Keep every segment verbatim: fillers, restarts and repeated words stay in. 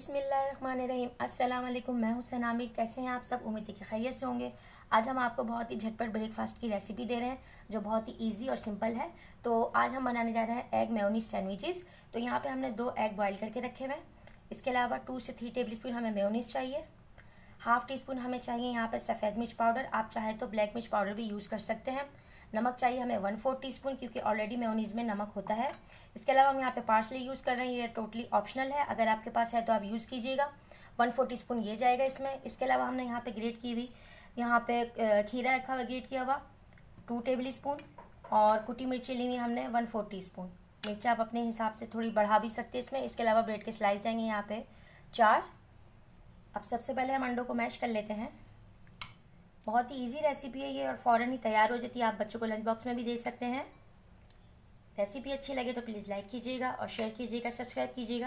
बिस्मिल्लाहिर्रहमानिर्रहीम। अस्सलाम वालेकुम। मैं हुसैन आमिर। कैसे हैं आप सब? उम्मीद है कि खैरियत से होंगे। आज हम आपको बहुत ही झटपट ब्रेकफास्ट की रेसिपी दे रहे हैं जो बहुत ही इजी और सिंपल है। तो आज हम बनाने जा रहे हैं एग मेयोनीज सैंडविचेस। तो यहाँ पे हमने दो एग बॉईल करके रखे हुए हैं। इसके अलावा टू से थ्री टेबल स्पून हमें मेयोनीज चाहिए। हाफ टी स्पून हमें चाहिए यहाँ पर सफ़ेद मिर्च पाउडर, आप चाहें तो ब्लैक मिर्च पाउडर भी यूज़ कर सकते हैं। नमक चाहिए हमें वन फोर्थ टी स्पून, क्योंकि ऑलरेडी मेयोनीज में नमक होता है। इसके अलावा हम यहाँ पे पार्सले यूज़ कर रहे हैं, ये टोटली ऑप्शनल है, अगर आपके पास है तो आप यूज़ कीजिएगा। वन फोर्थ टी स्पून ये जाएगा इसमें। इसके अलावा हमने यहाँ पे ग्रेट की हुई यहाँ पे खीरा रखा हुआ ग्रेट किया हुआ टू टेबल स्पून, और कुटी मिर्ची ली हुई हमने वन फोर्थ टी स्पून। मिर्चा आप अपने हिसाब से थोड़ी बढ़ा भी सकते हैं इसमें। इसके अलावा ब्रेड के स्लाइस जाएंगे यहाँ पे चार। अब सबसे पहले हम अंडों को मैश कर लेते हैं। बहुत ही इजी रेसिपी है ये और फ़ौरन ही तैयार हो जाती है। आप बच्चों को लंच बॉक्स में भी दे सकते हैं। रेसिपी अच्छी लगे तो प्लीज़ लाइक कीजिएगा और शेयर कीजिएगा, सब्सक्राइब कीजिएगा।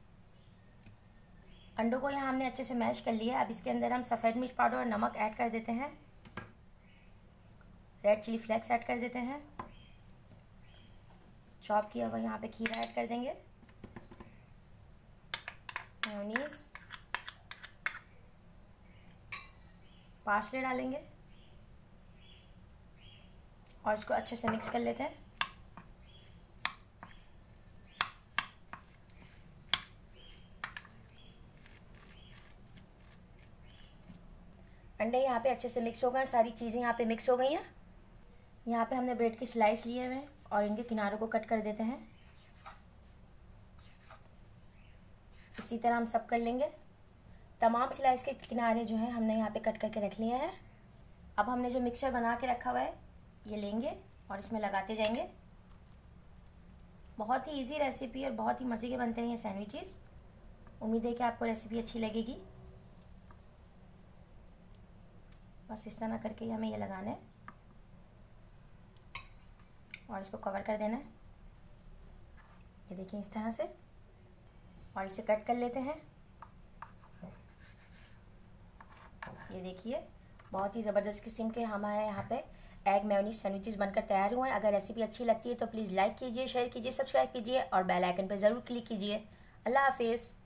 अंडों को यहाँ हमने अच्छे से मैश कर लिया। अब इसके अंदर हम सफ़ेद मिर्च पाउडर और नमक ऐड कर देते हैं। रेड चिली फ्लेक्स ऐड कर देते हैं। चॉप किया हुआ यहाँ पे खीरा ऐड कर देंगे। मेयोनीज, पार्सले डालेंगे और इसको अच्छे से मिक्स कर लेते हैं। अंडे यहाँ पे अच्छे से मिक्स हो गए, सारी चीज़ें यहाँ पे मिक्स हो गई हैं। यहाँ पे हमने ब्रेड की स्लाइस लिए हुए हैं और इनके किनारों को कट कर देते हैं। इसी तरह हम सब कर लेंगे। तमाम स्लाइस के किनारे जो हैं हमने यहाँ पे कट करके रख लिए हैं। अब हमने जो मिक्सचर बना के रखा हुआ है ये लेंगे और इसमें लगाते जाएंगे। बहुत ही इजी रेसिपी है और बहुत ही मज़े के बनते हैं ये सैंडविचेस। उम्मीद है कि आपको रेसिपी अच्छी लगेगी। बस इस तरह करके हमें ये लगाना है और इसको कवर कर देना है। ये देखिए इस तरह से, और इसे कट कर लेते हैं। ये देखिए बहुत ही ज़बरदस्त किस्म के हमारे यहाँ पे एग मेयोनीज सैंडविचेस बनकर तैयार हुए हैं। अगर रेसिपी अच्छी लगती है तो प्लीज़ लाइक कीजिए, शेयर कीजिए, सब्सक्राइब कीजिए और बेल आइकन पर ज़रूर क्लिक कीजिए। अल्लाह हाफिज़।